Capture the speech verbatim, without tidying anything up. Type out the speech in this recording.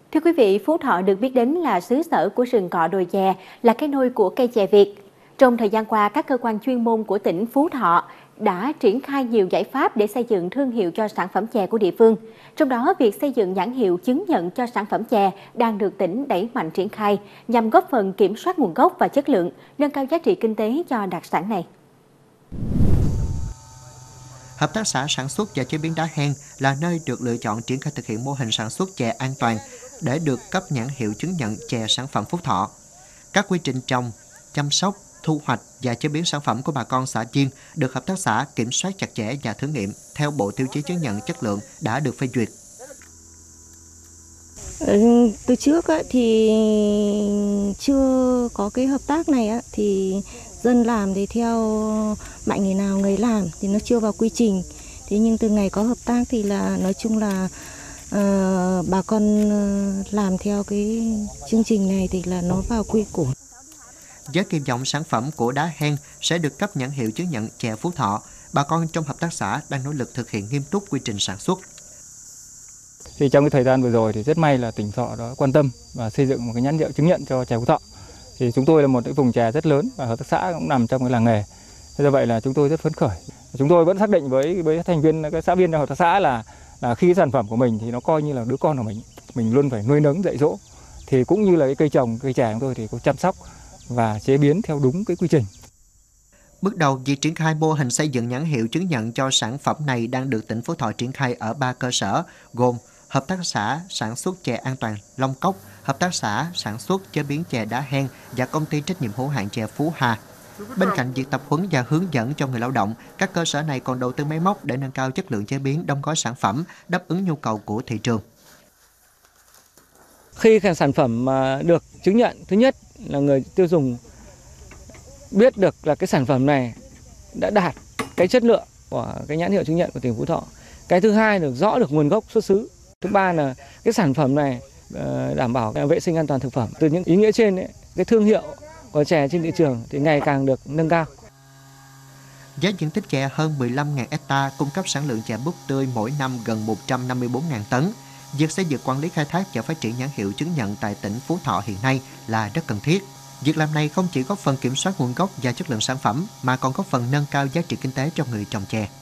Thưa quý vị, Phú Thọ được biết đến là xứ sở của rừng cọ đồi chè, là cái nôi của cây chè Việt. Trong thời gian qua, các cơ quan chuyên môn của tỉnh Phú Thọ đã triển khai nhiều giải pháp để xây dựng thương hiệu cho sản phẩm chè của địa phương. Trong đó, việc xây dựng nhãn hiệu chứng nhận cho sản phẩm chè đang được tỉnh đẩy mạnh triển khai nhằm góp phần kiểm soát nguồn gốc và chất lượng, nâng cao giá trị kinh tế cho đặc sản này. Hợp tác xã sản xuất và chế biến đá hen là nơi được lựa chọn triển khai thực hiện mô hình sản xuất chè an toàn để được cấp nhãn hiệu chứng nhận chè sản phẩm Phú Thọ. Các quy trình trồng, chăm sóc, thu hoạch và chế biến sản phẩm của bà con xã Chiên được hợp tác xã kiểm soát chặt chẽ và thử nghiệm theo bộ tiêu chí chứng nhận chất lượng đã được phê duyệt. Từ trước thì chưa có cái hợp tác này thì dân làm thì theo mạnh người nào người làm thì nó chưa vào quy trình. Thế nhưng từ ngày có hợp tác thì là nói chung là uh, bà con làm theo cái chương trình này thì là nó vào quy củ. Với kỳ vọng sản phẩm của đá hen sẽ được cấp nhãn hiệu chứng nhận chè Phú Thọ, bà con trong hợp tác xã đang nỗ lực thực hiện nghiêm túc quy trình sản xuất. Thì trong cái thời gian vừa rồi thì rất may là tỉnh Thọ đã quan tâm và xây dựng một cái nhãn hiệu chứng nhận cho chè Phú Thọ. Thì chúng tôi là một cái vùng chè rất lớn và hợp tác xã cũng nằm trong cái làng nghề. Thế do vậy là chúng tôi rất phấn khởi. Chúng tôi vẫn xác định với với thành viên các xã viên trong hợp tác xã là là khi sản phẩm của mình thì nó coi như là đứa con của mình, mình luôn phải nuôi nấng dạy dỗ. Thì cũng như là cái cây trồng, cây chè của tôi thì có chăm sóc và chế biến theo đúng cái quy trình. Bước đầu, việc triển khai mô hình xây dựng nhãn hiệu chứng nhận cho sản phẩm này đang được tỉnh Phú Thọ triển khai ở ba cơ sở, gồm Hợp tác xã sản xuất chè an toàn Long Cốc, Hợp tác xã sản xuất chế biến chè đá hen và công ty trách nhiệm hữu hạn chè Phú Hà. Bên cạnh việc tập huấn và hướng dẫn cho người lao động, các cơ sở này còn đầu tư máy móc để nâng cao chất lượng chế biến, đóng gói sản phẩm, đáp ứng nhu cầu của thị trường. Khi sản phẩm được chứng nhận, thứ nhất là người tiêu dùng biết được là cái sản phẩm này đã đạt cái chất lượng của cái nhãn hiệu chứng nhận của tỉnh Phú Thọ. Cái thứ hai là rõ được nguồn gốc xuất xứ. Thứ ba là cái sản phẩm này đảm bảo vệ sinh an toàn thực phẩm. Từ những ý nghĩa trên, ấy, cái thương hiệu của chè trên thị trường thì ngày càng được nâng cao. Với diện tích chè hơn mười lăm nghìn hectare, cung cấp sản lượng chè búp tươi mỗi năm gần một trăm năm mươi tư nghìn tấn. Việc xây dựng quản lý khai thác và phát triển nhãn hiệu chứng nhận tại tỉnh Phú Thọ hiện nay là rất cần thiết. Việc làm này không chỉ góp phần kiểm soát nguồn gốc và chất lượng sản phẩm mà còn góp phần nâng cao giá trị kinh tế cho người trồng chè.